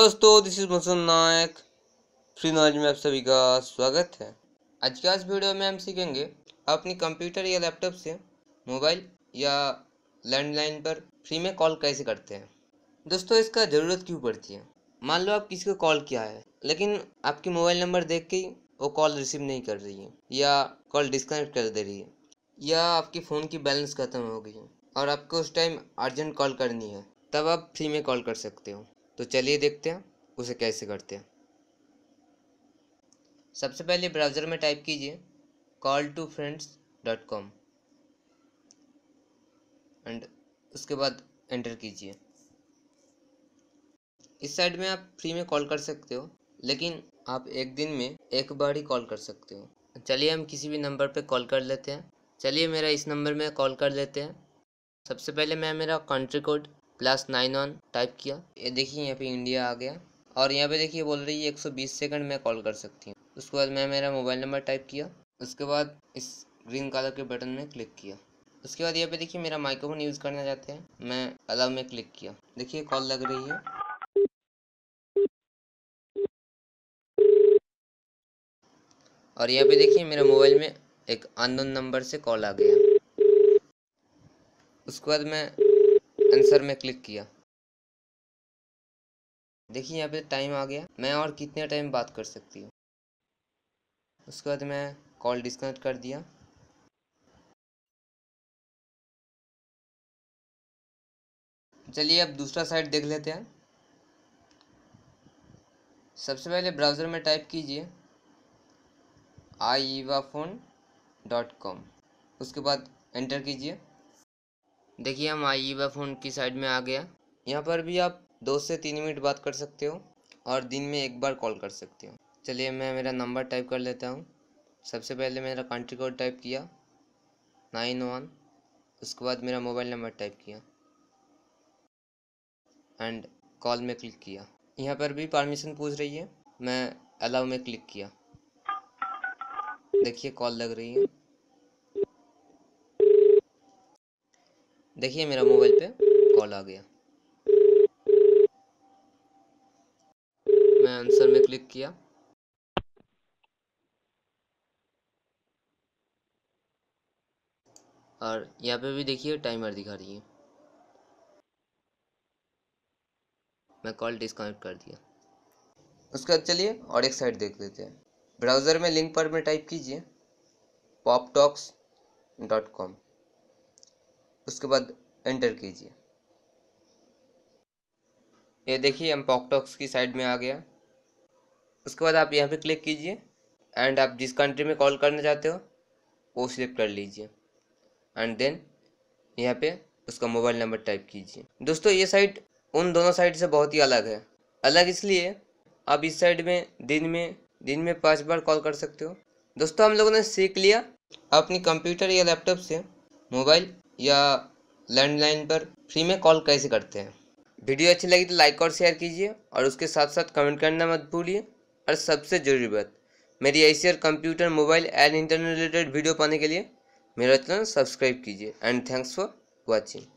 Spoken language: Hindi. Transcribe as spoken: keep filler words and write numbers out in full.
दोस्तों, दिस इज मुसन नायक। फ्री नॉलेज में आप सभी का स्वागत है। आज के इस वीडियो में हम सीखेंगे अपनी कंप्यूटर या लैपटॉप से मोबाइल या लैंडलाइन पर फ्री में कॉल कैसे करते हैं। दोस्तों, इसका ज़रूरत क्यों पड़ती है? मान लो आप किसी को कॉल किया है, लेकिन आपकी मोबाइल नंबर देख के ही वो कॉल रिसीव नहीं कर रही है, या कॉल डिस्कनेक्ट कर दे रही है, या आपकी फ़ोन की बैलेंस ख़त्म हो गई है और आपको उस टाइम अर्जेंट कॉल करनी है, तब आप फ्री में कॉल कर सकते हो। तो चलिए देखते हैं उसे कैसे करते हैं। सबसे पहले ब्राउज़र में टाइप कीजिए call to friends dot com and उसके बाद एंटर कीजिए। इस साइट में आप फ्री में कॉल कर सकते हो, लेकिन आप एक दिन में एक बार ही कॉल कर सकते हो। चलिए हम किसी भी नंबर पे कॉल कर लेते हैं। चलिए मेरा इस नंबर में कॉल कर लेते हैं। सबसे पहले मैं मेरा country code plus nine one type किया। ये देखिए यहाँ पे इंडिया आ गया और यहाँ पे देखिए बोल रही है एक सौ बीस सेकंड में कॉल कर सकती हूँ। उसके बाद मैं मेरा मोबाइल नंबर टाइप किया। उसके बाद इस ग्रीन कलर के बटन में क्लिक किया। उसके बाद यहाँ पे देखिए मेरा माइक्रोफोन यूज़ करना चाहते हैं, मैं अलाउ में क्लिक किया। देखिए कॉल लग रही है और यहाँ पे देखिए मेरे मोबाइल में एक अननोन नंबर से कॉल आ गया। उसके बाद मैं आंसर में क्लिक किया। देखिए यहाँ पे टाइम आ गया, मैं और कितने टाइम बात कर सकती हूँ। उसके बाद मैं कॉल डिस्कनेक्ट कर दिया। चलिए अब दूसरा साइट देख लेते हैं। सबसे पहले ब्राउज़र में टाइप कीजिए आईवाफोन डॉट कॉम। उसके बाद एंटर कीजिए। देखिए हम आईवाफोन की साइड में आ गया। यहाँ पर भी आप दो से तीन मिनट बात कर सकते हो और दिन में एक बार कॉल कर सकते हो। चलिए मैं मेरा नंबर टाइप कर लेता हूँ। सबसे पहले मेरा कंट्री कोड टाइप किया नाइन वन। उसके बाद मेरा मोबाइल नंबर टाइप किया एंड कॉल में क्लिक किया। यहाँ पर भी परमिशन पूछ रही है, मैं अलाउ में क्लिक किया। देखिए कॉल लग रही है। देखिए मेरा मोबाइल पे कॉल आ गया। मैं आंसर में क्लिक किया और यहाँ पे भी देखिए टाइमर दिखा रही है। मैं कॉल डिस्कनेक्ट कर दिया। उसके बाद चलिए और एक साइट देख लेते हैं। ब्राउज़र में लिंक पर में टाइप कीजिए पॉपटॉक्स डॉट कॉम। उसके बाद एंटर कीजिए। ये देखिए हम पॉपटॉक्स की साइड में आ गया। उसके बाद आप यहाँ पे क्लिक कीजिए एंड आप जिस कंट्री में कॉल करना चाहते हो वो सिलेक्ट कर लीजिए एंड देन यहाँ पे उसका मोबाइल नंबर टाइप कीजिए। दोस्तों, ये साइट उन दोनों साइट से बहुत ही अलग है। अलग इसलिए आप इस साइट में दिन में दिन में पाँच बार कॉल कर सकते हो। दोस्तों, हम लोगों ने सीख लिया अपनी कंप्यूटर या लैपटॉप से मोबाइल या लैंडलाइन पर फ्री में कॉल कैसे करते हैं। वीडियो अच्छी लगी तो लाइक और शेयर कीजिए और उसके साथ साथ कमेंट करना मत भूलिए। और सबसे ज़रूरी बात, मेरी ऐसी और computer mobile and internet related video पाने के लिए मेरा चैनल सब्सक्राइब कीजिए एंड थैंक्स फॉर वॉचिंग।